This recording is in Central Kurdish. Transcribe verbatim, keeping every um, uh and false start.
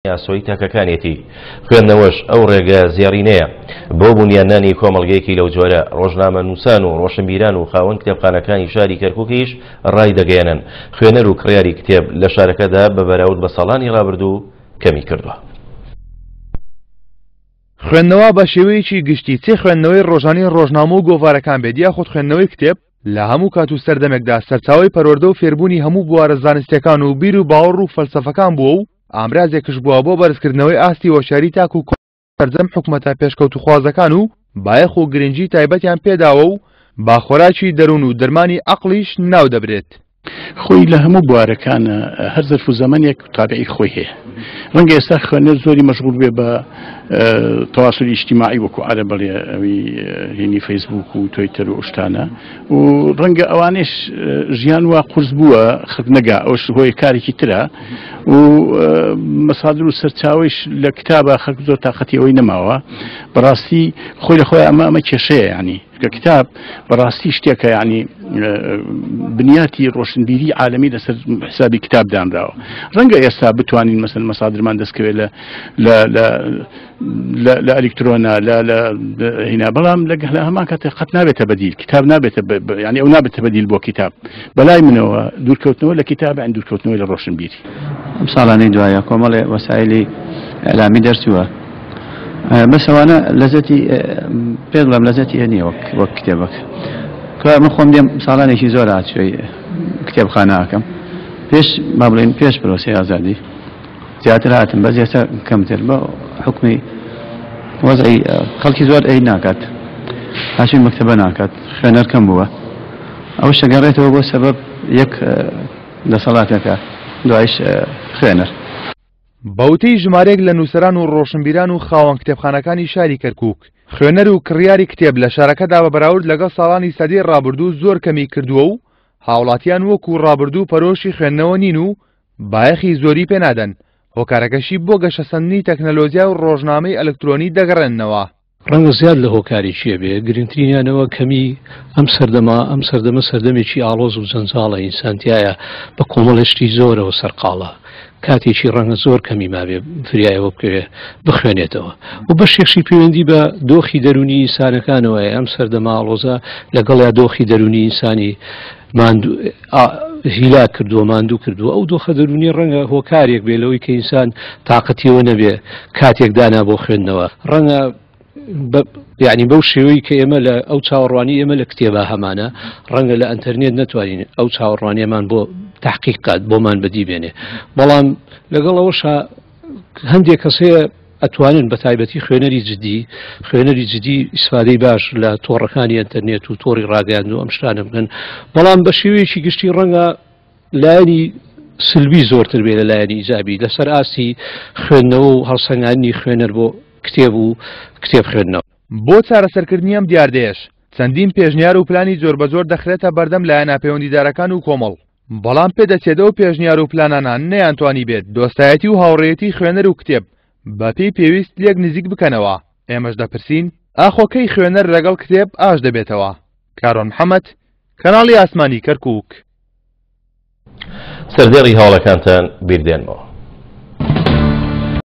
یاسۆی تاکەکانێتی خوێندنەوەش ئەو ڕێگە زیێڕینەیە بۆ بوونیانانی کۆمەڵگەیەکی لەو جۆرە ڕۆژنامە نووسان و ڕۆشنبیران و خاوەن کتێبخانەکانی شاری کەرکووکیش ڕای دەگەێنن خوێنەر و کڕیاری کتێب لە شارەکەدا بە بەراورد بە ساڵانی ڕابردوو کەمی کردووە. خوێندنەوە بە شێوەیەکی گشتی چێ خوێندنەوەی ڕۆژانی ڕۆژنامە و گۆڤارەکان بێت یا خۆت خوێندنەوەی کتێب لە هەموو کات و سەردەمێکدا سەرچاوەی پەروەردە و فێربوونی هەموو بوارە زانستیەکان و بیر و باوەڕ و فەلسەفەکان بووە و ئامرازێکش بووە بۆ بەرزکردنەوەی ئاستی وەشاری تاک و سەرجەم حکومەتە پێشکەوتوخوازەکان و بایەخ و گرنگی تایبەتیان پێداوە و با خۆراکی دەروون و دەرمانی عەقڵیش ناو دەبرێت. خۆی لە هەموو بوارەکانە هەر زەرف و زەمانێک تابعی خۆی هەیە. ڕەنگە ئێستا خوێنەر زۆری مەشغوڵ بێ بە تەواصل ئیجتیماعی وەکو عەرە بڵێ ئەوی هینی فەیسبووک و تۆیتەر و ئەوشتانە و ڕەنگە ئەوانش ژیان وا قورس بووە خەک نەگا ئەوش هۆی کارێکی ترە و مەسادر و سەرچاویش لە کتابە خەک زۆر تاقەتی ئەوەی نەماوە بەڕاستی خۆی لە خۆی ئەمە ئەمە کێشەیە ینی کە کتاب بەڕاستی شتێکە ینی بنیاتی ڕۆشنبیری عالەمی لەسەر حسابی کتاب دانراوە. ڕەنگە ئێستا بتوانین مەسەن مەسادرمان دەستکەوێت لە ئەلکترۆنە لە هینا بەڵام لە هەمان کاتێ قەت نابێتە بەدیل کتاب نابێتە ینی ئەو نابێتە بەدیل بۆ کتاب بەلای منەوە دوورکەوتنەوە لە کتاب ئەن دوورکەوتنەوەی لە ڕۆشنبیری. ئەم ساڵانەی دوایە کۆمەڵێ وەسایلی ئەلامی دەرچووە بەسەوانە لەزەتی پێ بڵێم لەزەتی هەنیە وەک کتێبەکە کە من خۆم دێم ساڵانێکی زۆر هاتووی کتێبخانە ئەکەم پێش با بڵێن پێش پرۆسەی ئازادی زیاتر هاتم بەس ئێستا کەمتر بە حکمی وەزعی خەڵکی زۆر ئەی ناکات هاچووی مەکتەبە ناکات خوێنەر کەم بووە ئەو شەگەڕێتەوە بۆ سەبەب یەک دەسەڵاتێکە دوایش خوێنەر. بەوتەی ژمارەیەک لە نووسەران و ڕۆشنبیران و خاوەن کتێبخانەکانی شاری کەرکووک خوێنەر و کڕیاری کتێب لە شارەکەدا بە بەراورد لەگەڵ ساڵانی سەدەی ڕابردوو زۆر کەمی کردووە و هاوڵاتیان وەکو ڕابردوو پەرۆشی خوێندنەوە نین و بایەخی زۆری پێنادەن هۆکارەکەشی بۆ گەشەسەندنی تەکنەلۆژیا و ڕۆژنامەی ئەلکترۆنی دەگەڕێنەوە. ڕەنگە زیاد لە هۆکاری چیە بێ گرنگترینیانەوە کەمی ئەم سەردەما ئەم سەردەمە سەردەمێکی ئاڵۆز و جەنجاڵە ئینسانتیایە بە کۆمەڵشتی زۆرەوە سەرقاڵە کاتێکی ڕەنگە زۆر کەمی مابێ فریایەوە بکەوێ بخوێنێتەوە و بە شێخشی پەیوەندی بە دۆخی دەرونی ئینسانەکانەوە ئەم سەردەما ئاڵۆزە لەگەڵیا دۆخی دەرونی ئینسانی هیلا کردووە ماندوو کردووە ئەو دۆخە دەرونی ڕەنگە هۆکارێک بێ لەوەی کە ئینسان تااقەتیەوە نەبێ کاتێک دانا بۆ خوێندنەوە ڕەنگە یعنی بەو شێوەی کە ئێمە لە ئەو چاوەڕوانی ئێمە لە کتێبە هەمانە ڕەنگە لە ئەنتەرنێت نەتوانین ئەو چاوەڕوانیەمان بۆ تحقیقات بۆمان بەدی بێنێ بەڵام لەگەڵ ئەوەشە هەندێک کەس هەیە ئەتوانن بە تایبەتی خوێنەری جدی خوێنەری جدی ئیسفادەی باش لە تۆڕەکانی ئەنتەرنێت و تۆڕی ڕاگەیاند و ئەم شتانە بکەن بەڵام بە شێوەیەکی گشتی ڕەنگە لایەنی سلبی زۆرتر بێ لە لایەنی ئیجابی لەسەر ئاستی خوێندنەوە و هەڵسەنگاندنی خوێنەر بۆ کتێب و کتێب خوێندنەوە. بۆ چارەسەرکردنی ئەم دیاردەیەش چەندین پێشنیار و پلانی زۆر بە زۆر دەخرێتە بەردەم لایەن ناپەیوەندیدارەکان و کۆمەڵ بەڵام پێدەچێتەوە پێشنیار و پلانانان نەیانتوانی بێت دۆستایەتی و هاوڕێیەتی خوێنەر و کتێب بە پێی پێویست لێک نزیک بکەنەوە. ئێمەش دەپرسین ئاخۆکەی خوێنەر لەگەڵ کتێب ئاش دەبێتەوە. کارۆن محەممەد کەناڵی ئاسمانی کەرکووک. سەردێڕی هەوڵەکانتان بیردێنمەوە.